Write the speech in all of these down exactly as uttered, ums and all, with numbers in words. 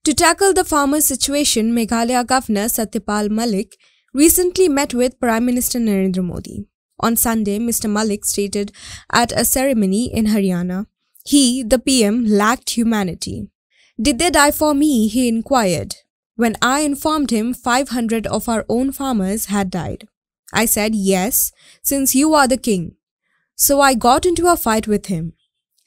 To tackle the farmer situation, Meghalaya Governor Satyapal Malik recently met with Prime Minister Narendra Modi. On Sunday, Mister Malik stated at a ceremony in Haryana, he, the P M, lacked humanity. Did they die for me? He inquired. When I informed him five hundred of our own farmers had died. I said, yes, since you are the king. So I got into a fight with him.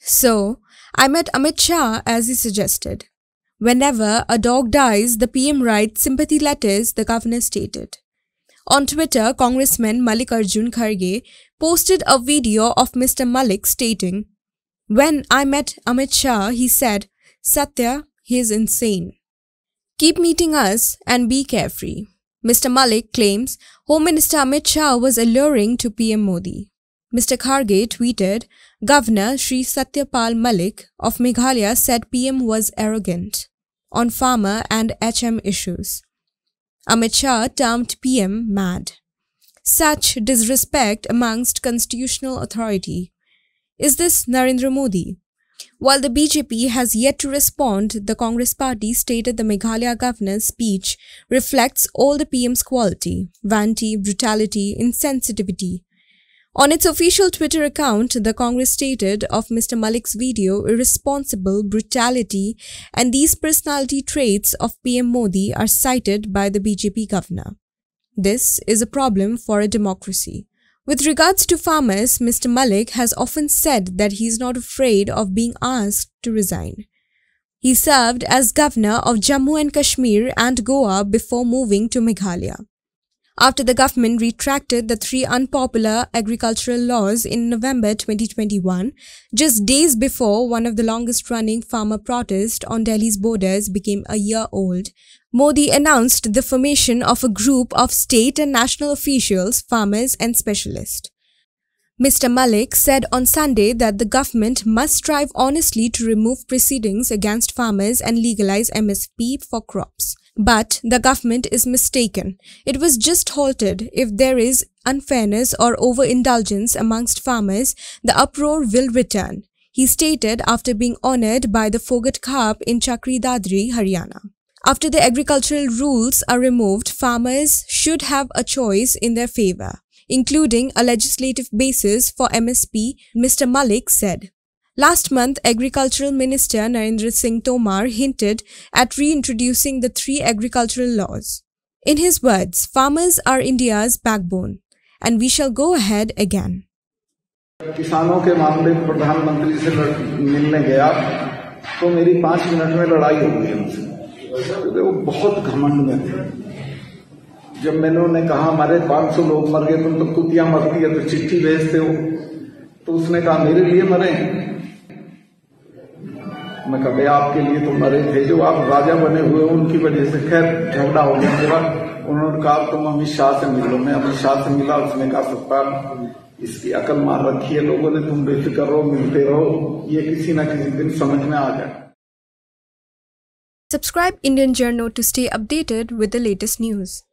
So, I met Amit Shah as he suggested. Whenever a dog dies, the P M writes sympathy letters, the governor stated. On Twitter, Congressman Mallikarjun Kharge posted a video of Mister Malik stating, when I met Amit Shah, he said, Satya, he is insane. Keep meeting us and be carefree. Mister Malik claims Home Minister Amit Shah was alluring to P M Modi. Mister Kharge tweeted, Governor Shri Satyapal Malik of Meghalaya said P M was arrogant on farmer and H M issues. Amit Shah termed P M mad. Such disrespect amongst constitutional authority. Is this Narendra Modi? While the B J P has yet to respond, the Congress party stated the Meghalaya governor's speech reflects all the P M's quality, vanity, brutality, insensitivity. On its official Twitter account, the Congress stated of Mister Malik's video irresponsible, brutality, and these personality traits of P M Modi are cited by the B J P governor. This is a problem for a democracy. With regards to farmers, Mister Malik has often said that he is not afraid of being asked to resign. He served as governor of Jammu and Kashmir and Goa before moving to Meghalaya. After the government retracted the three unpopular agricultural laws in November twenty twenty-one, just days before one of the longest-running farmer protests on Delhi's borders became a year old, Modi announced the formation of a group of state and national officials, farmers and specialists. Mister Malik said on Sunday that the government must strive honestly to remove proceedings against farmers and legalize M S P for crops. But the government is mistaken. It was just halted. If there is unfairness or overindulgence amongst farmers, the uproar will return, he stated after being honoured by the Phogat Cup in Chakri Dadri, Haryana. After the agricultural rules are removed, farmers should have a choice in their favour, including a legislative basis for M S P, Mister Malik said. Last month, Agricultural Minister Narendra Singh Tomar hinted at reintroducing the three agricultural laws. In his words, farmers are India's backbone, and we shall go ahead again. किसानों के मामले प्रधानमंत्री से मिलने गया तो मेरी पांच मिनट में लड़ाई हो गई उनसे। वो बहुत घमंड में थे। जब मैंने उन्हें कहा हमारे पांच सौ लोग मर गए, तुम तो कुतियां मरती है तो चिट्ठी भेजते हो, तो उसने कहा मेरे लिए मरे। मैं कहा आपके लिए तो मरे थे, जो आप राजा बने हुए उनकी वजह से। खैर झगड़ा हो गया मेरा। उन्होंने कहा तुम अमित शाह से मिल लो। मैं अमित शाह से मिला। उसने कहा सत्तार इसकी अकल मार रखी है लोगों ने, तुम बेफिक्र रहो, मिलते रहो, ये किसी न किसी दिन समझ में आ जाए। Subscribe Indian Journal to stay updated with the latest news.